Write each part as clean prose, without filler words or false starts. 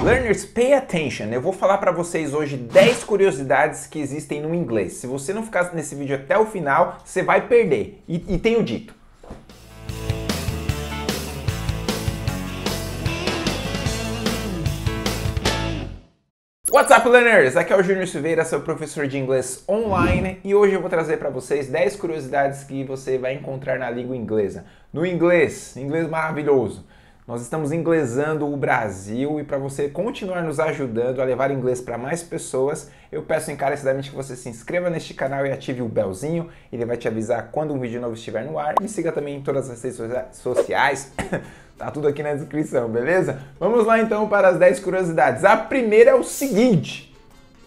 Learners, pay attention. Eu vou falar para vocês hoje 10 curiosidades que existem no inglês. Se você não ficar nesse vídeo até o final, você vai perder. E tenho dito. What's up, learners? Aqui é o Júnior Silveira, seu professor de inglês online, e hoje eu vou trazer para vocês 10 curiosidades que você vai encontrar na língua inglesa. No inglês maravilhoso. Nós estamos inglesando o Brasil e para você continuar nos ajudando a levar inglês para mais pessoas, eu peço encarecidamente que você se inscreva neste canal e ative o belzinho. Ele vai te avisar quando um vídeo novo estiver no ar. Me siga também em todas as redes sociais. Tá tudo aqui na descrição, beleza? Vamos lá então para as 10 curiosidades. A primeira é o seguinte.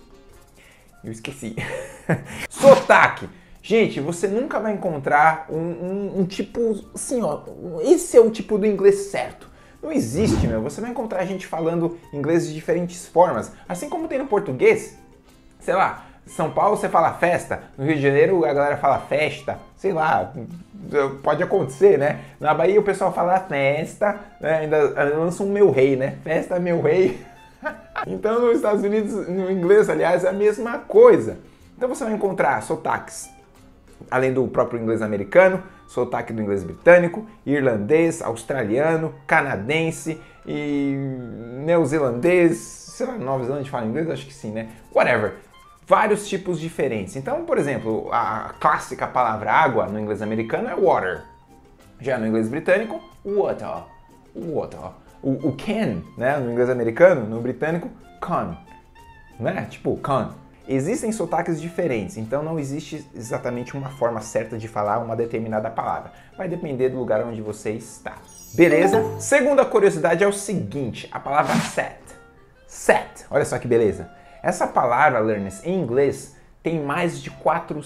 Eu esqueci. Sotaque. Gente, você nunca vai encontrar um tipo assim, ó. Esse é o tipo do inglês certo. Não existe, meu. Você vai encontrar gente falando inglês de diferentes formas. Assim como tem no português. Sei lá, São Paulo você fala festa. No Rio de Janeiro a galera fala festa. Sei lá, pode acontecer, né? Na Bahia o pessoal fala festa, né? Ainda lança um meu rei, né? Festa, meu rei. Então nos Estados Unidos, no inglês, aliás, é a mesma coisa. Então você vai encontrar sotaques. Além do próprio inglês americano, sotaque do inglês britânico, irlandês, australiano, canadense e neozelandês, sei lá, Nova Zelândia fala inglês? Acho que sim, né? Whatever. Vários tipos diferentes. Então, por exemplo, a clássica palavra água no inglês americano é water. Já no inglês britânico, water. Water. O can, né, no inglês americano, no britânico, con. Né? Tipo, con. Existem sotaques diferentes, então não existe exatamente uma forma certa de falar uma determinada palavra. Vai depender do lugar onde você está. Beleza? Segunda curiosidade é o seguinte, a palavra set. Set, olha só que beleza. Essa palavra, learners, em inglês, tem mais de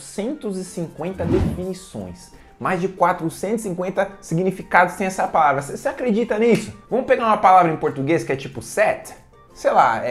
450 definições. Mais de 450 significados tem essa palavra. Você acredita nisso? Vamos pegar uma palavra em português que é tipo set? Sei lá,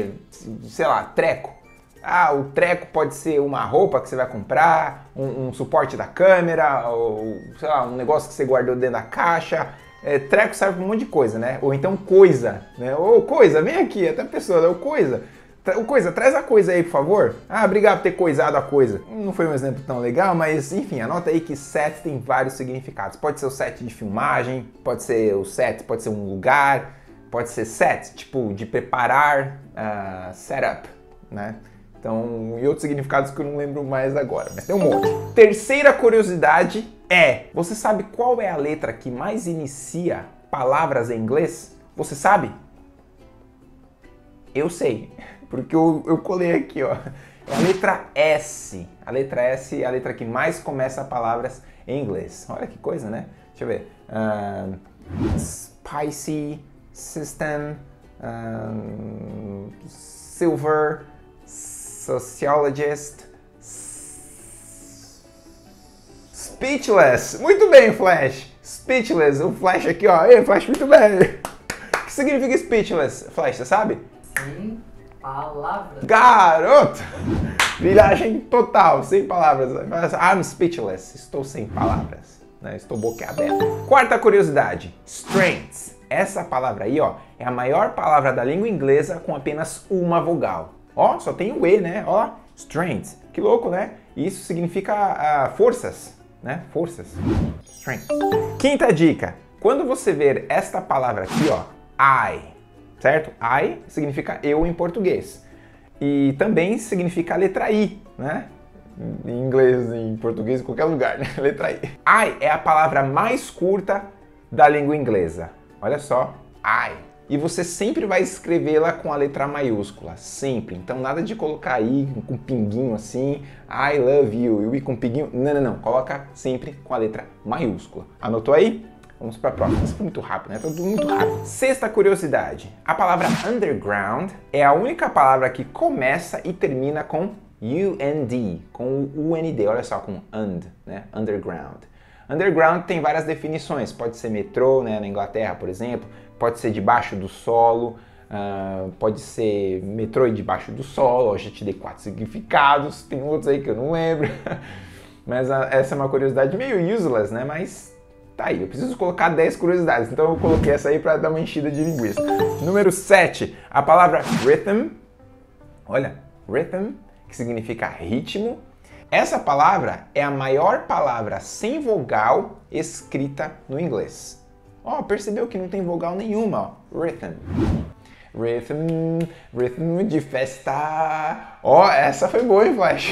treco. Ah, o treco pode ser uma roupa que você vai comprar, um suporte da câmera, ou sei lá, um negócio que você guardou dentro da caixa. Treco serve para um monte de coisa, né? Ou então coisa, né? Ou coisa, vem aqui, até a pessoa, né? Ou coisa. O coisa, traz a coisa aí, por favor. Ah, obrigado por ter coisado a coisa. Não foi um exemplo tão legal, mas enfim, anota aí que set tem vários significados. Pode ser o set de filmagem, pode ser o set, pode ser um lugar, pode ser set, tipo de preparar, setup, né? Então, e outros significados que eu não lembro mais agora, mas tem um monte. Terceira curiosidade é, você sabe qual é a letra que mais inicia palavras em inglês? Você sabe? Eu sei, porque eu colei aqui, ó. É a letra S. A letra S é a letra que mais começa palavras em inglês. Olha que coisa, né? Deixa eu ver. Spicy, system, silver, sociologist, speechless. Muito bem, Flash. Speechless. O Flash aqui, ó. Ei, Flash, muito bem. O que significa speechless, Flash, você sabe? Sem palavras. Garoto! Viragem total, sem palavras. I'm speechless. Estou sem palavras. Né? Estou boquiaberto. Quarta curiosidade. Strengths. Essa palavra aí, ó, é a maior palavra da língua inglesa com apenas uma vogal. Ó, só tem o E, né? Ó, strengths. Que louco, né? Isso significa forças, né? Forças. Strengths. Quinta dica. Quando você ver esta palavra aqui, ó, I, certo? I significa eu em português. E também significa a letra I, né? Em inglês, em português, em qualquer lugar, né? Letra I. I é a palavra mais curta da língua inglesa. Olha só, I. E você sempre vai escrevê-la com a letra maiúscula, sempre. Então nada de colocar I com pinguinho assim, I love you, e o I com pinguinho. Não, não, não. Coloca sempre com a letra maiúscula. Anotou aí? Vamos para a próxima. Isso foi muito rápido, né? Tá tudo muito rápido. Sexta curiosidade. A palavra underground é a única palavra que começa e termina com UND, com o UND. Olha só, com and, né? Underground. Underground tem várias definições. Pode ser metrô, né? Na Inglaterra, por exemplo. Pode ser debaixo do solo. Pode ser metrô e debaixo do solo. Eu já te dei 4 significados. Tem outros aí que eu não lembro. Mas essa é uma curiosidade meio useless, né? Mas tá aí, eu preciso colocar 10 curiosidades, então eu coloquei essa aí para dar uma enchida de linguiça. Número 7, a palavra rhythm. Olha, rhythm, que significa ritmo. Essa palavra é a maior palavra sem vogal escrita no inglês. Ó, percebeu que não tem vogal nenhuma, ó. Rhythm. Rhythm, rhythm de festa. Ó, essa foi boa, hein, Flash?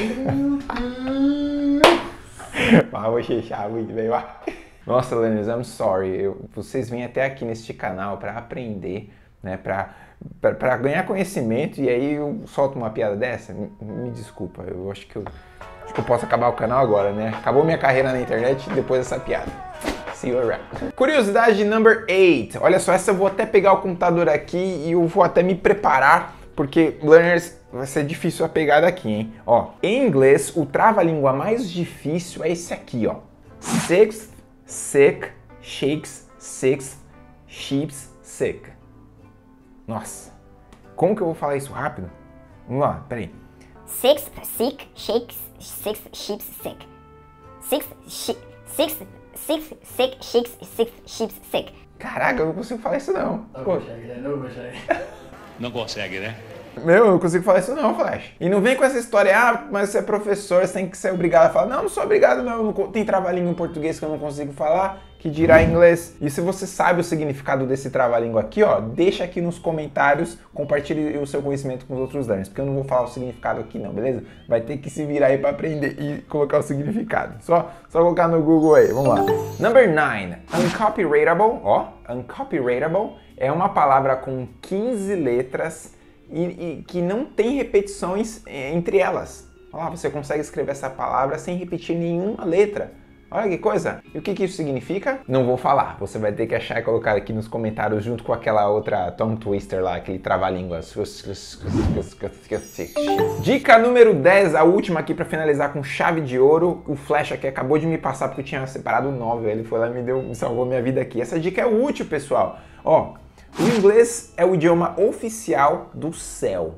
Vamos fechar muito bem, vai. Nossa, learners, I'm sorry. Vocês vêm até aqui neste canal para aprender, né? Para ganhar conhecimento e aí eu solto uma piada dessa? Me desculpa, eu acho que eu posso acabar o canal agora, né? Acabou minha carreira na internet depois dessa piada. See you around. Curiosidade number 8. Olha só, essa eu vou até pegar o computador aqui e eu vou até me preparar, porque, learners, vai ser difícil a pegada aqui, hein? Ó, em inglês, o trava-língua mais difícil é esse aqui, ó. Sixth, sick, shakes, sixth, sheep's, sick. Nossa, como que eu vou falar isso rápido? Vamos lá, peraí. Sixth, sick, shakes, sixth, sheep's, sick. Sixth, sick, shakes, sixth, sheep's, sick. Caraca, eu não consigo falar isso não. Não consegue, né? Não consegue. Não consegue, né? Meu, eu não consigo falar isso não, Flash. E não vem com essa história, ah, mas você é professor, você tem que ser obrigado a falar. Não, não sou obrigado não, tem trava-língua em português que eu não consigo falar, que dirá em inglês. E se você sabe o significado desse trava-língua aqui, ó, deixa aqui nos comentários, compartilhe o seu conhecimento com os outros learners, porque eu não vou falar o significado aqui não, beleza? Vai ter que se virar aí pra aprender e colocar o significado. Só colocar no Google aí, vamos lá. Number 9, uncopyrightable, ó, uncopyrightable é uma palavra com 15 letras e que não tem repetições entre elas. Olha lá, você consegue escrever essa palavra sem repetir nenhuma letra. Olha que coisa. E o que isso significa? Não vou falar. Você vai ter que achar e colocar aqui nos comentários junto com aquela outra tongue twister lá, aquele trava-línguas. Dica número 10, a última aqui para finalizar com chave de ouro. O Flash aqui acabou de me passar porque eu tinha separado 9. Ele foi lá e me salvou minha vida aqui. Essa dica é útil, pessoal. Ó, o inglês é o idioma oficial do céu.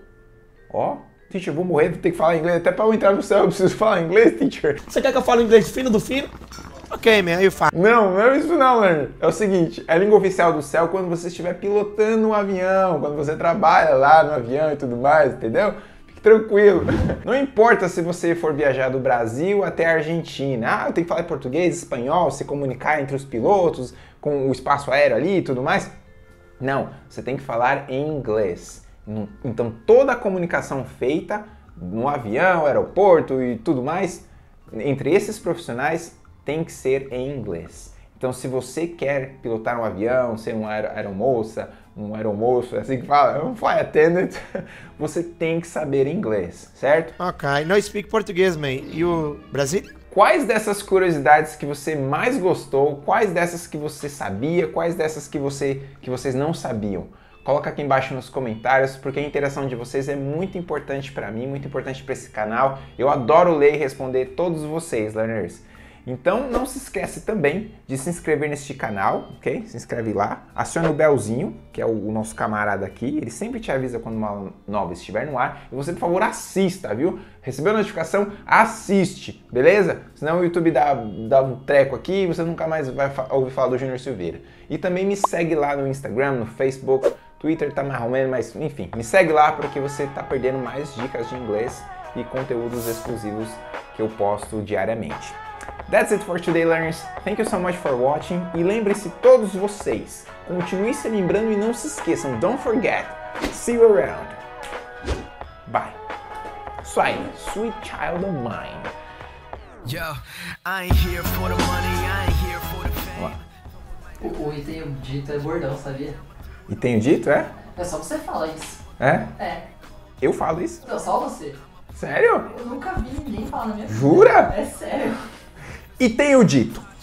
Ó, teacher, eu vou morrer, vou ter que falar inglês. Até para eu entrar no céu eu preciso falar inglês, teacher. Você quer que eu fale inglês fino do fino? Ok, man, you fine. Não é isso não, learner. É o seguinte, a língua oficial do céu quando você estiver pilotando um avião, quando você trabalha lá no avião e tudo mais, entendeu? Fique tranquilo. Não importa se você for viajar do Brasil até a Argentina. Ah, eu tenho que falar português, espanhol, se comunicar entre os pilotos, com o espaço aéreo ali e tudo mais. Não, você tem que falar em inglês. Então toda a comunicação feita no avião, aeroporto e tudo mais, entre esses profissionais, tem que ser em inglês. Então se você quer pilotar um avião, ser uma aeromoça, um aeromoço, é assim que fala, um flight attendant, você tem que saber inglês, certo? Ok, no speak português, man. E o Brasil? Quais dessas curiosidades que você mais gostou? Quais dessas que você sabia? Quais dessas que vocês não sabiam? Coloca aqui embaixo nos comentários, porque a interação de vocês é muito importante para mim, muito importante para esse canal. Eu adoro ler e responder todos vocês, learners. Então não se esquece também de se inscrever neste canal, ok? Se inscreve lá, aciona o belzinho, que é o nosso camarada aqui, ele sempre te avisa quando uma nova estiver no ar. E você, por favor, assista, viu? Recebeu a notificação? Assiste, beleza? Senão o YouTube dá um treco aqui e você nunca mais vai ouvir falar do Júnior Silveira. E também me segue lá no Instagram, no Facebook, Twitter tá mais ou menos, mas enfim, me segue lá porque você tá perdendo mais dicas de inglês e conteúdos exclusivos que eu posto diariamente. That's it for today, learners. Thank you so much for watching. E lembre-se, todos vocês, continue se lembrando e não se esqueçam. Don't forget. See you around. Bye. Isso aí, sweet child of mine. Yo, I ain't here for the money, I ain't here for the fame. O item dito é bordão, sabia? E tenho dito, é? É só você falar isso. É? É. Eu falo isso? Não, só você. Sério? Eu nunca vi ninguém falar na minha vida. Jura? É sério. E tenho dito.